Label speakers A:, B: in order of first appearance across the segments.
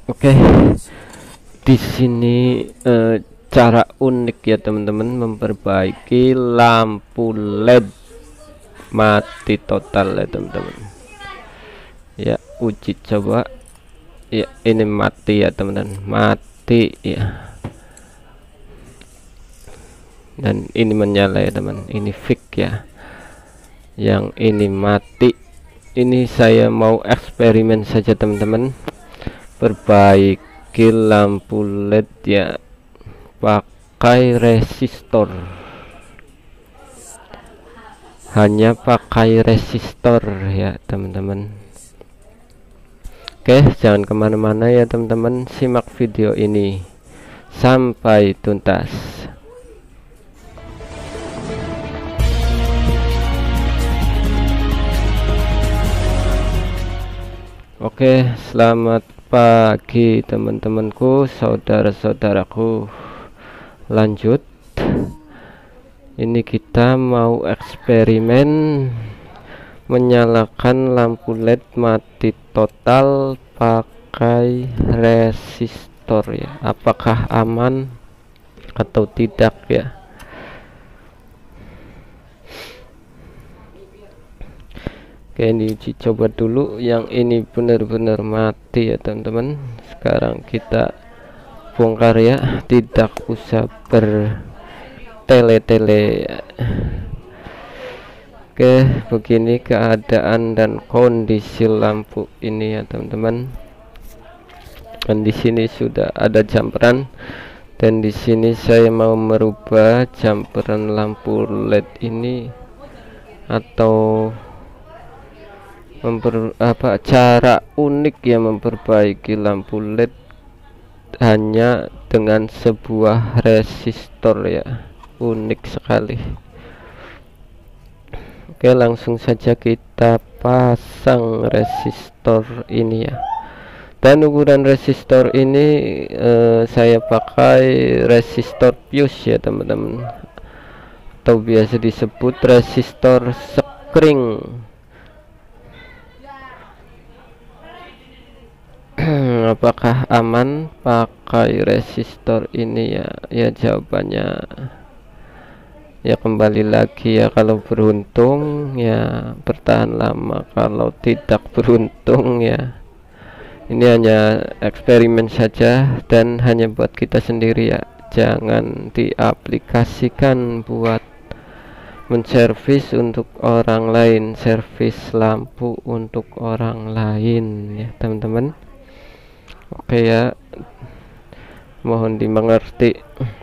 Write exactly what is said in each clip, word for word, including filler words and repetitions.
A: Oke, di sini eh, cara unik ya teman-teman memperbaiki lampu L E D mati total ya teman-teman. Ya, uji coba. Ya, ini mati ya teman-teman, mati ya. Dan ini menyala ya teman, ini fix ya. Yang ini mati. Ini saya mau eksperimen saja teman-teman, perbaiki lampu L E D ya pakai resistor, hanya pakai resistor ya teman-teman. Oke, jangan kemana-mana ya teman-teman, simak video ini sampai tuntas. Oke, selamat pagi teman-temanku, saudara-saudaraku. Lanjut, ini kita mau eksperimen menyalakan lampu L E D mati total pakai resistor ya. Apakah aman atau tidak ya? Oke, ini uji coba dulu. Yang ini benar-benar mati ya teman-teman. Sekarang kita bongkar ya, tidak usah bertele-tele. Oke, begini keadaan dan kondisi lampu ini ya teman-teman. Dan di sini sudah ada jumperan, dan di sini saya mau merubah jumperan lampu L E D ini, atau memper apa cara unik ya memperbaiki lampu L E D hanya dengan sebuah resistor ya. Unik sekali. Oke, langsung saja kita pasang resistor ini ya. Dan ukuran resistor ini eh, saya pakai resistor fuse ya teman-teman, atau biasa disebut resistor sekring. Apakah aman pakai resistor ini ya? Ya jawabannya ya kembali lagi ya, kalau beruntung ya bertahan lama, kalau tidak beruntung ya ini hanya eksperimen saja dan hanya buat kita sendiri ya. Jangan diaplikasikan buat menservis untuk orang lain, servis lampu untuk orang lain ya teman-teman. Oke ya, mohon dimengerti.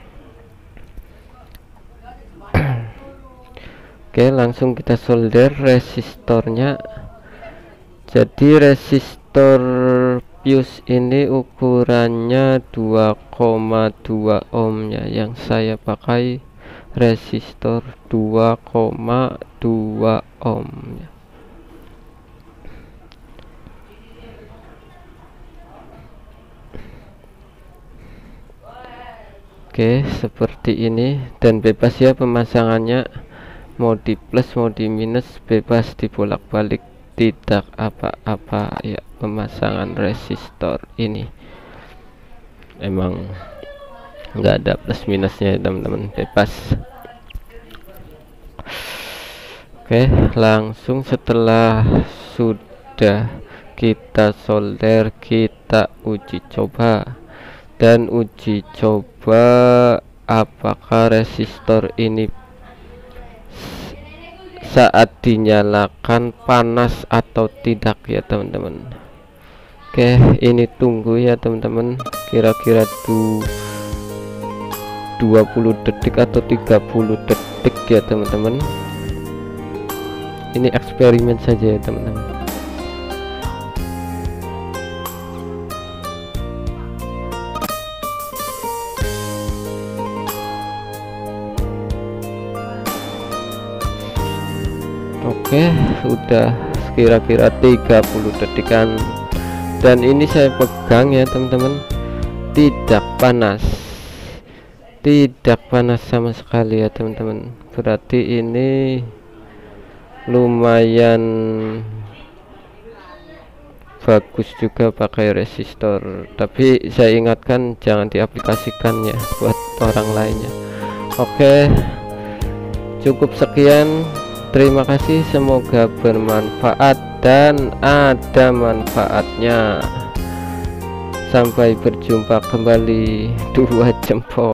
A: Oke, langsung kita solder resistornya. Jadi resistor fuse ini ukurannya dua koma dua ohm ya, yang saya pakai resistor dua koma dua ohm ya. Oke, seperti ini, dan bebas ya pemasangannya, mau di plus mau di minus bebas, dibolak-balik, tidak apa-apa ya. Pemasangan resistor ini emang nggak ada plus minusnya ya teman-teman, bebas. Oke, langsung setelah sudah kita solder, kita uji coba. Dan uji coba apakah resistor ini saat dinyalakan panas atau tidak ya teman-teman. Oke, ini tunggu ya teman-teman, kira-kira tuh dua puluh detik atau tiga puluh detik ya teman-teman. Ini eksperimen saja ya teman-teman. Oke, sudah kira-kira tiga puluh detikan, dan ini saya pegang ya teman-teman, tidak panas, tidak panas sama sekali ya teman-teman. Berarti ini lumayan bagus juga pakai resistor, tapi saya ingatkan jangan diaplikasikan ya buat orang lainnya. Oke, cukup sekian, terima kasih, semoga bermanfaat dan ada manfaatnya. Sampai berjumpa kembali, dua jempol.